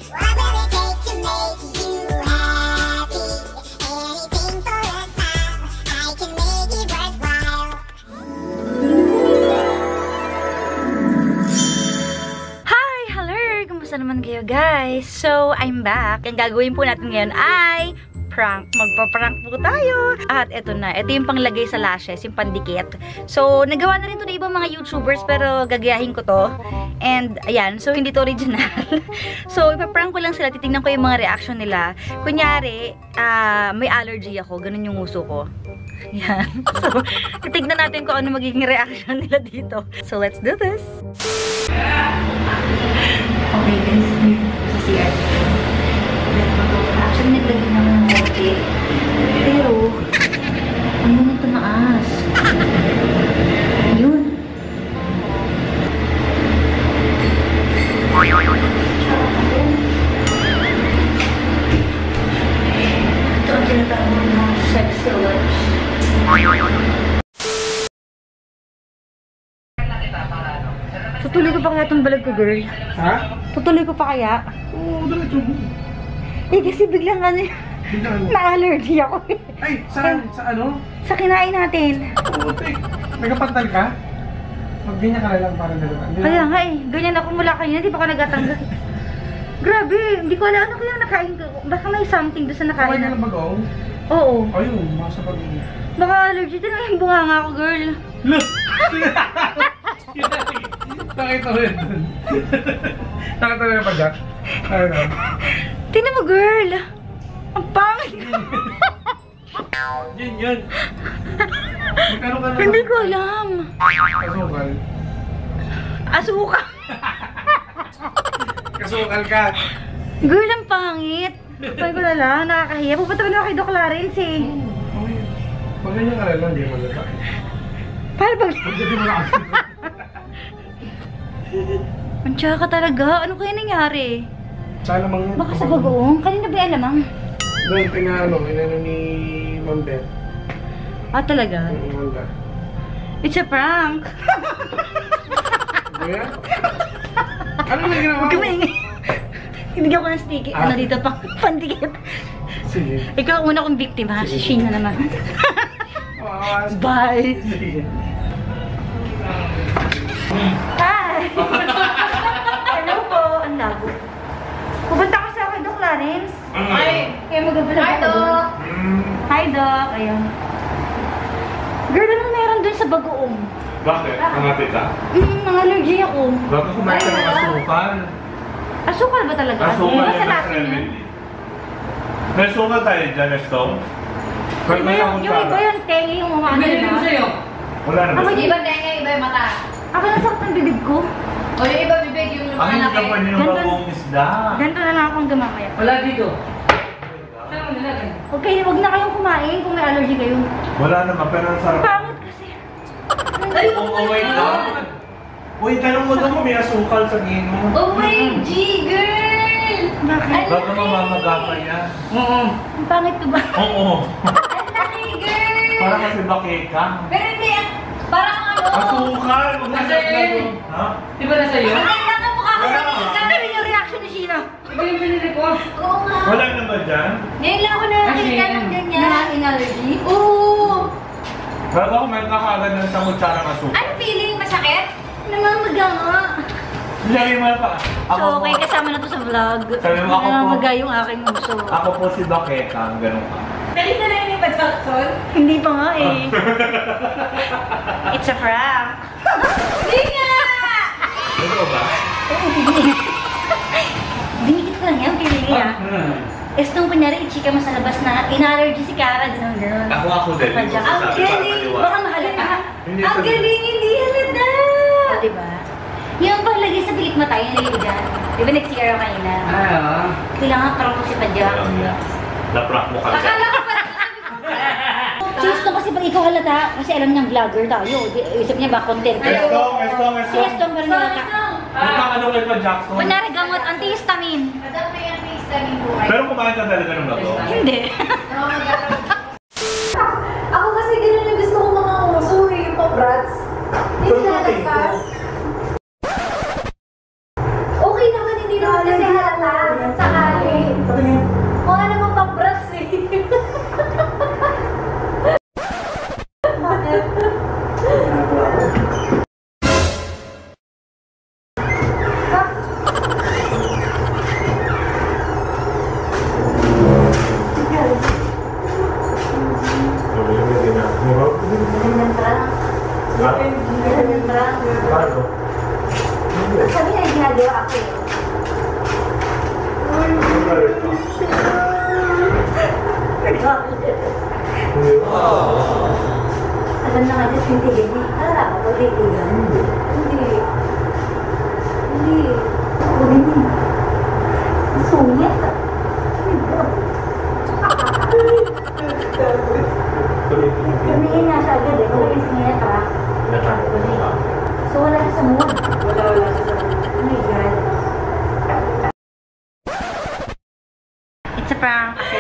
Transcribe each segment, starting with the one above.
What will it take to make you happy? Anything for a smile, I can make it worthwhile. Hi! Hello! Kumusta naman kayo guys? So, I'm back. Ang gagawin po natin ngayon ay prank. Magpa-prank po tayo. At eto na. Ito yung panglagay sa lashes, yung pandikit. So, nagawa na rin ito na ibang mga YouTubers pero gagayahin ko to. And, ayan. So, hindi to original. So, ipaprank ko lang sila. Titignan ko yung mga reaction nila. Kunyari, may allergy ako. Ganun yung uso ko. Yan. So, titignan natin kung ano magiging reaction nila dito. So, let's do this! Okay guys, sa CR. Actually, naglagay naman ng okay. Pero, ang muna tumaas. Yun. Ito ang tinatawag ng sexy lips. Tutuloy ko pa kaya itong balag ko, girl? Ha? Tutuloy ko pa kaya? Oo, diretso. Kasi biglang ano, na-allergy ako. Ay, sa ano? Sa kinain natin. Oo, nagapantal ka? Mag-ganyan ka na lang para dalawa. Kaya nga ganyan ako mula kanina, di ba ako nagatanggal? Grabe, hindi ko alam ano kaya nakain ko. Baka may something doon sa nakain Okay na natin. lang bagoong? Oo. Ayun, masa bagoong. Baka allergy din ang bunganga ako, girl. Look! Nakita mo yun dun. Nakita mo yun pa, Jack? Ano? Tingnan mo, girl. Ang pangit. Yun. Magkano ka na? Hindi ko alam. Kasukal. Asuka. Kasukal ka. Girl, ang pangit. Sabi ko na lang, nakakahiya. Pupunta na ako kay Doc Clarence eh. Okay. Mag-ganyan ka na lang, di mo natakin. Paano pag... Hindi mo nakasin. Ang tsaka talaga. Ano kaya nangyari? Sa alamang yan. Baka sa bagoong. Kanina ba yung alamang? Doon, inano ni Ma'am Beth. Ah, talaga? Wala. It's a prank. Kuya? Ano na ginawa Huwag ka mo? maingay. Hinigyan ko ng sticky. Ano dito pa? Pandikit. Sige. Ikaw ang una kong biktima. Si Sheena naman. Bye! Sige. Hi! Hello po. Ang labo. Pupunta ko sa akin, Doc Clarence. Ay! Kaya mag-vlog Hi, ako. Doc! Hi, Doc. Ayun. Girl, anong meron dun sa bagoong? Bakit? Kamati ka? Allergy ako. Baka kumain ka ng asukal. Asukal ba talaga? Asukal Ano yan sa na lasin remedy. yun? May asukal tayo dyan, Estong? Yung iba yung tengi, yung mga ano Ibigay ko na. sa'yo. Wala na ba? Yung iba tenga, iba yung mata. Ako nasakit ng bibig ko. O yung iba bibig, yung Ang hindi ka pa malaki. niyo Ganun. bagong isda. Ganito na lang akong gamamaya. Wala dito. Saan mo nilagay? Okay, huwag na kayong kumain kung may allergy kayo. Wala naman, pero ang sarap. Pangit kasi. Ay, Oh, wait lang. Uy, tanong mo doon kung may asukal sa gino. OMG, girl! Bakit? Baka mamamaga pa yan. Oo. Ang pangit ko ba? Oo. Ang laki, girl! Para kasi bakeka. Pero hindi, parang ano? Asukal! Huwag na Nasa siya iyo. doon. Ha? Di ba nasa iyo? Ay, lang ang mukha ko. Wala ka. Ano yung reaction ni Sheena? Iba yung binili ko. Oo nga. Wala na ba dyan? Ngayon lang ako nakakita Kasi, ng ganyan. Na allergy? Oo! Bago ako may kakagad ng isang kutsarang asukal. Ano feeling? Masakit? Namamaga nga. Lagi mo pa. So, okay, kasama na to sa vlog. Sabi mo, ako po. Namamaga yung aking uso. Ako po si Bakeka, ganun ka. Dali na lang yung Jackson? Hindi pa nga eh. It's a prank. Hindi nga! Totoo ba? Dinikit ko lang yan, feeling niya. Estong kunyari, i-chika mo sa labas na in-allergy si Cara, gano'n. Ako din. Ang galing! Baka mahalata. Hindi Ang galing, hindi halata! O, diba? Yung paglagay sa pilik mata, yun nalilog dyan. Diba nag-CR ako kanina? Ah, Kailangan parang ko si Padya. Na-prank mo ka. akala ko pa Si Estong kasi pag ikaw halata, kasi alam niyang vlogger tayo. Isip niya ba, content ko. Estong. Si Estong pa rin halata. Ano kay pa Jackson? Kunyari gamot, antihistamine. Madam, may ang history po kayo. Pero kumain ka talaga ng bago? Hindi. Ako kasi ganun yung gusto ko mga uso, yung pabrats. Hindi lalagpas. Okay naman, hindi naman kasi halata. Alam na nga, just hindi ganyan. Alam ako, kaibigan. Hindi. Hindi. Kunin mo. Ang sungit. Tumingin nga siya agad eh. Wala yung singit ha. So wala siya sa mood. Wala siya sa mood. Oh my God. It's a prank kasi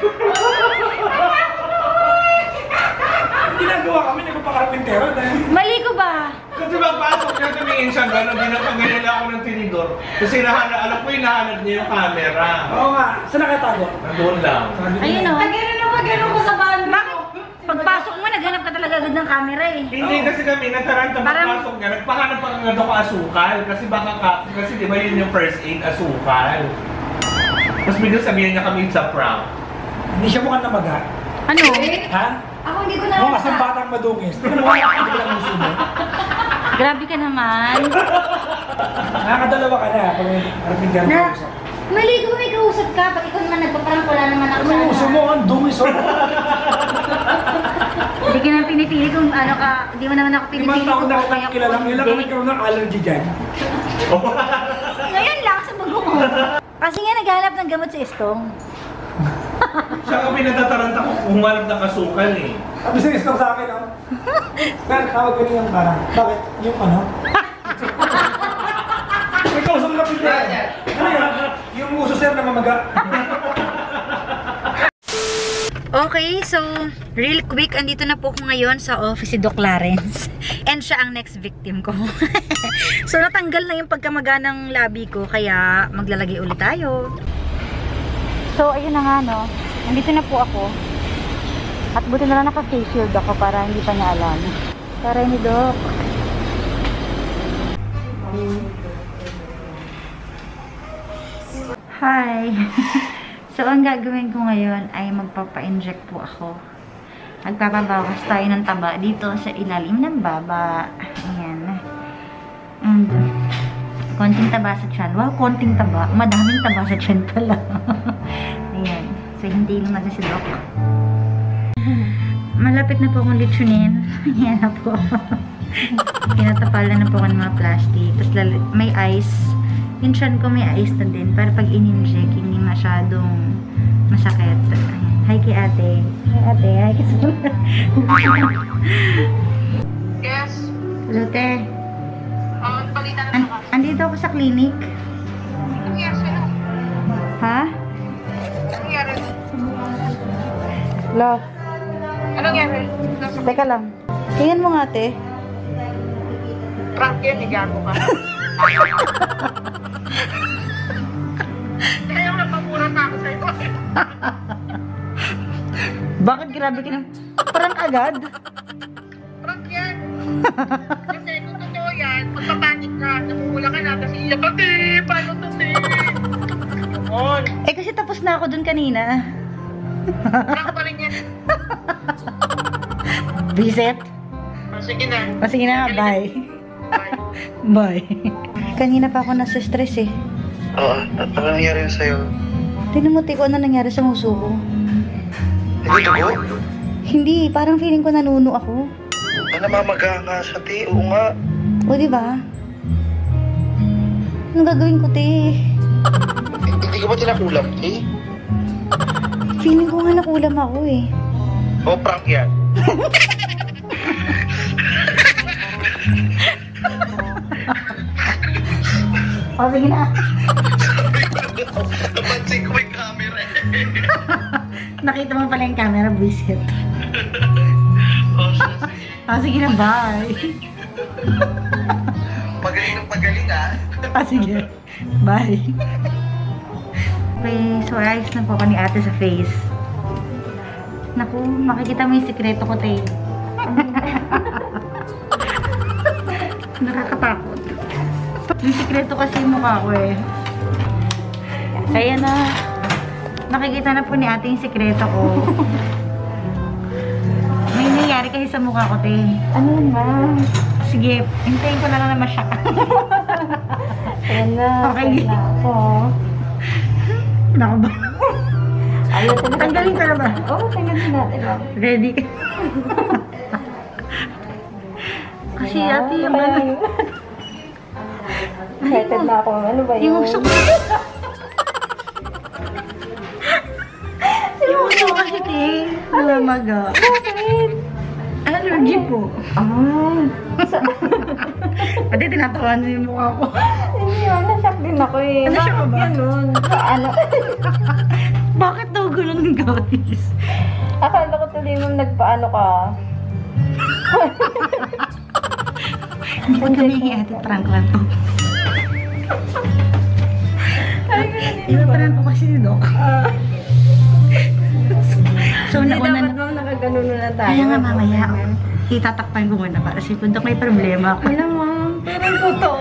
Ginagawa kami, nagpapakarpintero dahil... mali ko ba? Kasi magpasok niya, tumingin siya gano'n, ginagawa ako ng tinidor. Kasi alam ko hinahanap niya yung camera. Oo nga, saan nakatago? Nandun lang. Ayun o. Pag-gano'n ko sa bando. Bakit? Pagpasok mo, naghanap ka talaga agad ng camera eh. Hindi kasi kami, nataranta magpasok niya, nagpahanap pa nga daw asukal. Kasi kasi di ba yun yung first aid, asukal. Tapos biglang sabihin niya kami sa prank. Hindi siya mukhang namaga. Ano? Ha? Ako hindi ko na Oo, kasang batang madungis. Tingnan mo kaya hindi lang muso mo. Grabe ka naman. Nakakadalawa ka na pag may karapintero Na, ka usap. mali ko may kausap ka. Pag ikaw naman nagpaprank, wala naman ako Ano yung muso mo? Ang dungis oh. Hindi ka naman pinipili kung ano ka. Hindi mo naman ako pinipili Limang taon kung na okay kitang ako. kilala. Kailan ka Hindi. nagkaroon ng allergy dyan? Ngayon lang sa bago ko. Kasi nga naghanap ng gamot sa istong. Siya kami natataranta ko humalap ng asukal eh. Sabi sa istong sa akin, oh. Kaya tawag ko niya yung parang, bakit? Yung ano? May kausap na pintero. Ano yun? Yung muso sir na mamaga. Okay, so real quick, andito na po ko ngayon sa office si Doc Clarence. And siya ang next victim ko. So natanggal na yung pagkamaga ng labi ko, kaya maglalagay ulit tayo. So ayun na nga no, andito na po ako. At buti na lang naka-face shield ako para hindi pa niya alam. Para ni Doc. Hi! So, ang gagawin ko ngayon ay magpapa-inject po ako. Magpapabawas tayo ng taba dito sa ilalim ng baba. Ayan. And, konting taba sa tiyan. Wow, konting taba. Madaming taba sa tiyan pala. Ayan. So, hindi naman na si Doc. Malapit na po akong litsunin. Ayan na po. Tinatapalan na po ako ng mga plastic. Tapos, may ice. Yung tiyan ko may ice na din para pag in-inject hindi masyadong masakit. Ayan. Hi kay ate. Hi ate. Hi kay Yes. Hello te. Balita na naman. Andito ako sa clinic. Anong nangyari sa'yo? Ha? Anong nangyari? Love. Anong nangyari? Teka lang. Tingnan mo nga ate. Prank yan, igago ka. Kaya napamura na ako sa'yo. Bakit grabe ka ng parang agad? Prank yan. Kasi kung totoo yan, magpapanik ka, namumula ka na, kasi iyak ka, te, paano to, te? Yun. Eh kasi tapos na ako dun kanina. Prank pa rin yan. Visit? Sige na. O sige na, bye. Bye. Bye. Kanina pa ako nasa-stress eh. Oo, ano nangyari sa'yo? Tinamuti ko ano nangyari sa muso ko. Hindi dugo? Hindi, parang feeling ko nanuno ako. Namamaga nga sa te, oo nga. O diba? Anong gagawin ko, te? Hindi ka ba tinakulam, te? Feeling ko nga nakulam ako eh. O, prank yan. O, sige na. Napansin ko may camera eh. Nakita mo pala yung camera, buisit. Oh, O, sige na, bye. Magaling ng pagaling ah. O, sige. Bye. Okay, so ayos na po ako ni ate sa face. Naku, makikita mo yung sikreto ko, te. Nakakatakot. Yung sikreto kasi yung mukha ko eh. Kaya na, nakikita na po ni ate yung sikreto ko. May nangyari kasi sa mukha ko, te. Ano na? Sige, hintayin ko na lang naman siya. Ayan na. Okay. Ayan na ako. Nakaba. Ayaw talaga. Tanggalin ka na ba? Oo, tanggalin natin. Ready ka? Kasi ate yung ano. Excited na ako. Ano ba yun? Yung gusto ko. Yung gusto ko kasi ting. Nalamaga. Bakit? Allergy po. Ay. Pati tinatawa niyo yung mukha ko. Hindi yun. Na-shock din ako eh. Na-shock ka ba? Ganun. Ano? Bakit daw ganun guys? Akala ko tuloy mo nagpaano ka. Hindi ko kami ate prank lang to. Iba prank ko kasi ni Doc. So, Hindi nauna dapat mo nakaganon na tayo. kaya nga mamaya, itatakpan ko muna para si Doc may problema ako. Alam mo, pero totoo.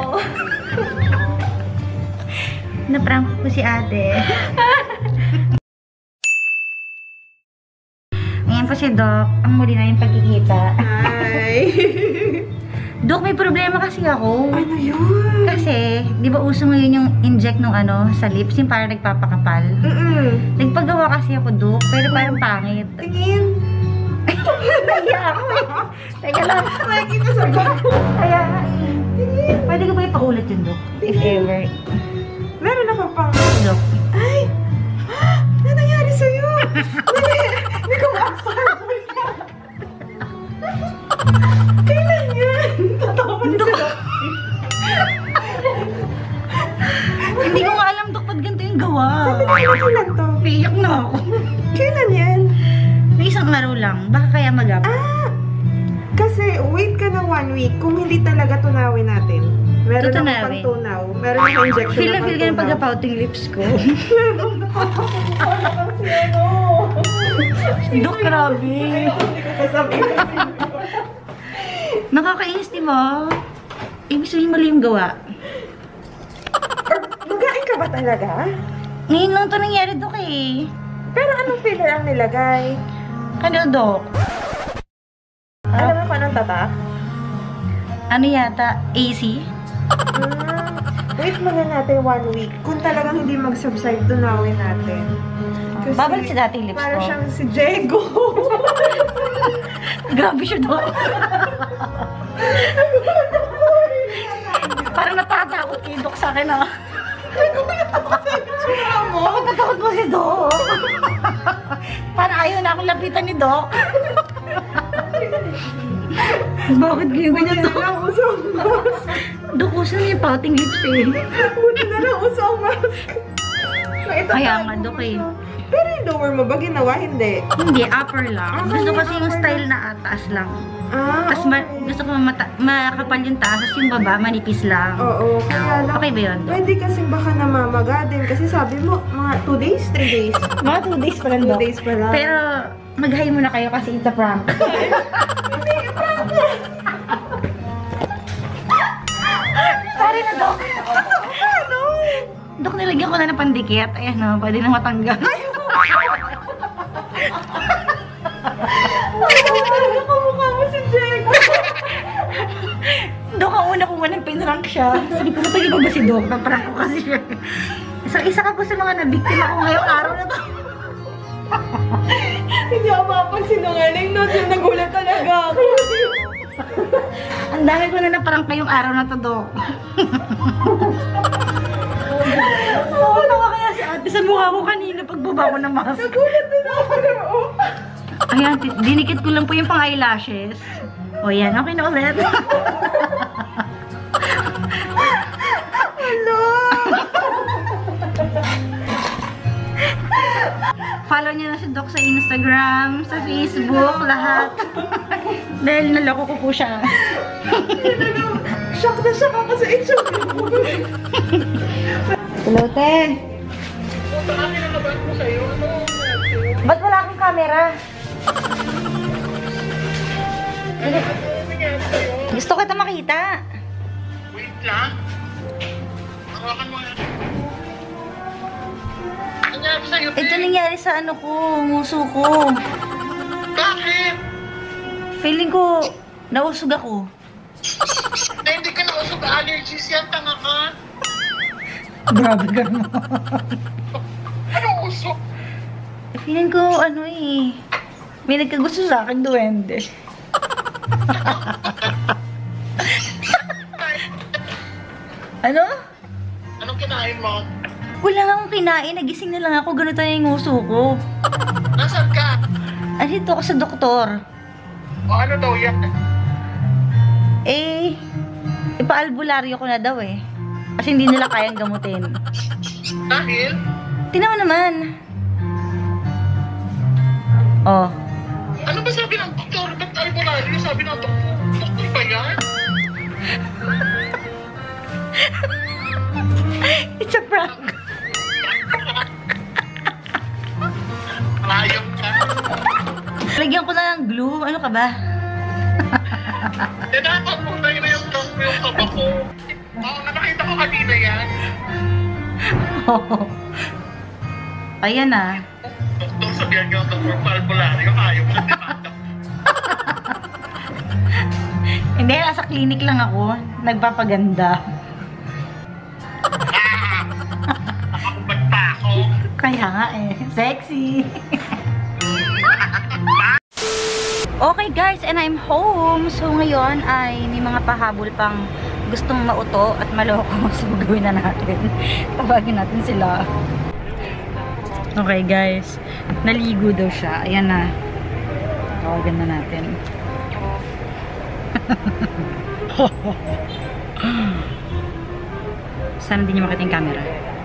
Na-prank ko si ate. Ngayon po si Doc, ang muli na yung pagkikita. Ay. Doc, may problema kasi ako. Ano yun? Kasi, di ba uso ngayon yung inject nung ano, sa lips, yung parang nagpapakapal. Nagpagawa kasi ako, Doc, pero parang pangit. Tingin. Kaya ako eh. Teka lang. Nakikita sa bag. Kaya nga eh. Pwede ko ba ipaulit yun, Doc? If ever. Meron ako pang... Doc. Ay! Ano nangyari sa'yo? Hindi ko ma-absorb. Kailan yan? Totoo ba Doc. Hindi ko nga alam, Doc, ba't ganito yung gawa? Kailan to? Piyak na ako. Kailan yan? May isang araw lang. Baka kaya mag-up. Kasi wait ka na 1 week kung hindi talaga tunawin natin. Meron akong Tutunawin. pang-tunaw. Meron akong injection Feel na na feel ka ng pang-tunaw. pagka-pouting lips ko. Doc, grabe. Nakakainis, di ba? Ibig sabihin mali yung gawa. Magain ka ba talaga? Ngayon lang ito nangyari, Doc eh. Pero anong filler ang nilagay? Ano, Doc? Alam mo kung anong tatak? Ano yata? AC? Wait muna natin 1 week. Kung talagang hindi mag-subside, tunawin natin. Kasi Babalik sa dating lips para ko. siyang si Diego. Grabe siya, Doc. Parang natatakot kay Doc sa akin, ah. Bakit natakot mo si Doc? Parang ayaw na akong lapitan ni Doc. Bakit kayo ganyan, Doc? Doc, uso na yung pouting lips eh. Buti na lang uso ang mask. Kaya nga, Doc eh. Pero yung lower mo ba ginawa? Hindi. Hindi, upper lang. Gusto kasi yung style na taas lang. Tapos gusto ko makapal yung taas, tapos yung baba, manipis lang. Oo, kaya lang. Okay ba yun, Doc? Pwede kasing baka namamaga din. Kasi sabi mo, mga 2 days, 3 days. Mga 2 days pa lang, 2 Doc. days pa lang. Pero, mag-hi muna kayo kasi it's a prank. Sorry na, Doc. Ano? Doc, nilagyan ko na ng pandikit. Ayan o, pwede na matanggal. Kamukha mo si Diego. Doc, ang una ko munang pinrank siya. Sabi ko, pwede ba ba si Doc? Naprank ko kasi siya. So, isa ka po sa mga nabiktima ko ngayong araw na to. Hindi ako makapagsinungaling no. Nagulat talaga ako. Ang dami ko na naprank ngayong araw na to, Doc. Oo, nawa kaya si ate sa mukha ko kanina pagbaba ko ng mask. Nagulat din ako. Ayan, dinikit ko lang po yung pang eyelashes. O yan, okay na ulit. Hello! Follow niyo na si Doc sa Instagram, sa Facebook, lahat. Dahil naloko ko po siya. Shock na shock ako sa itsura mo. Hello, te. Punta kami na labas mo sa'yo. Ano? Ba't wala akong camera? Ano nangyari sa'yo? Gusto kita makita. Wait lang. Hawakan mo nga. Ano nangyari sa'yo? Ito nangyari sa ano ko, nguso ko. Bakit? Feeling ko, nausog ako. Na hindi ka nausog allergies yan, tanga ka. Grabe ka naman. Anong pumasok. Feeling ko, ano eh, may nagkagusto sa akin, duwende. Ano? Anong kinain mo? Wala nga akong kinain, nagising na lang ako, ganito na yung uso ko. Nasaan ka? Andito ako sa doktor. O ano daw yan? Eh, ipa-albularyo ko na daw eh. Kasi hindi nila kayang gamutin. Dahil? Tingnan mo naman. Oh. Ano ba sabi ng doktor? Ba't albularyo? Sabi ng doktor? Doktor ba yan? It's a prank. Ayong ka. Lagyan ko na ng glue. Ano ka ba? Tinatang mo na yun yung tank mo yung kaba ko. Oo, nakita ko kanina yan. Oh. Ayan na. Doktor, sabihan niyo ang doktor pa albularyo. Ayaw mo na demanda. Hindi, nasa clinic lang ako. Nagpapaganda. Nakakubad pa ako. Kaya nga eh. Sexy. Okay guys, and I'm home. So ngayon ay may mga pahabol pang gustong mauto at maloko. So gawin na natin. Tawagin natin sila. Okay guys, naligo daw siya. Ayan na. Tawagan na natin. Sana hindi niyo makita yung camera.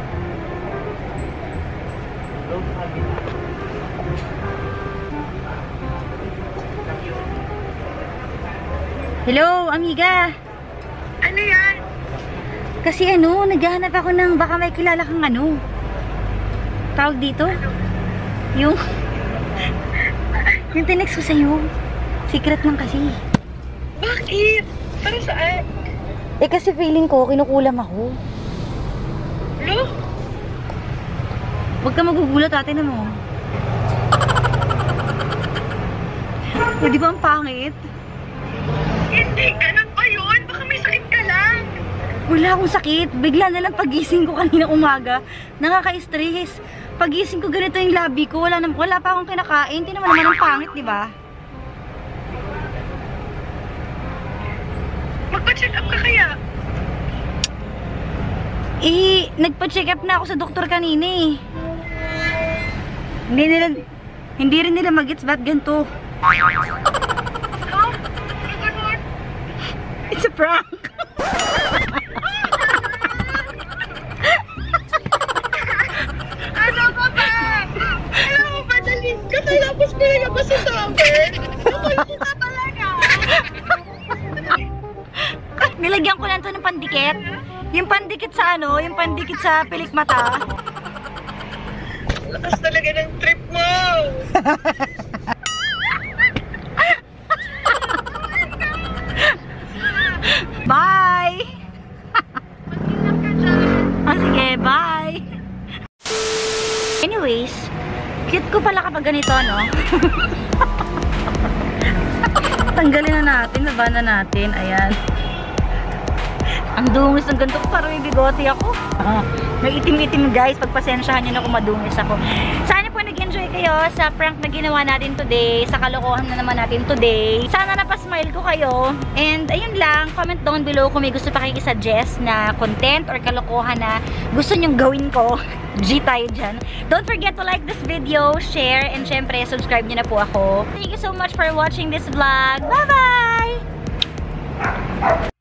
Hello, amiga. Ano yan? Kasi ano, naghahanap ako ng baka may kilala kang ano. Tawag dito? Yung tinext ko sa'yo. Secret lang kasi. Bakit? Para saan? Eh kasi feeling ko, kinukulam ako. Ano? Huwag ka magugulat, ate na mo. O, di ba ang pangit? Hindi, ganun ba yun? Baka may sakit ka lang. Wala akong sakit. Bigla na lang pagising ko kanina umaga. Nakaka-stress. Pagising ko ganito yung labi ko. Wala pa akong kinakain. Tingnan mo naman ang pangit, di ba? Magpa-check up ka kaya? Eh, nagpa-check up na ako sa doktor kanina eh. Hindi rin nila magets ba't ganito. It's a prank. Ano ka ba? Alam mo ba, dalit ka tapos pinagabas sa sabi? Nakulit na talaga. Nilagyan ko lang to ng pandikit. Yung pandikit sa ano, yung pandikit sa pilik mata. Lakas talaga ng trip mo. Bye! Ah, sige, bye! Anyways, cute ko pala kapag ganito, no? Tanggalin na natin, naba na natin. Ayan. Ang dungis ng ganito ko, parang may bigote ako. May itim-itim guys, pagpasensyahan nyo na kung madungis ako. Sana po nag-enjoy kayo sa prank na ginawa natin today, sa kalokohan na naman natin today. Sana napasmile ko kayo. And ayun lang, comment down below kung may gusto pa kayo i-suggest na content or kalokohan na gusto nyong gawin ko. G tayo dyan. Don't forget to like this video, share, and syempre subscribe nyo na po ako. Thank you so much for watching this vlog. Bye-bye!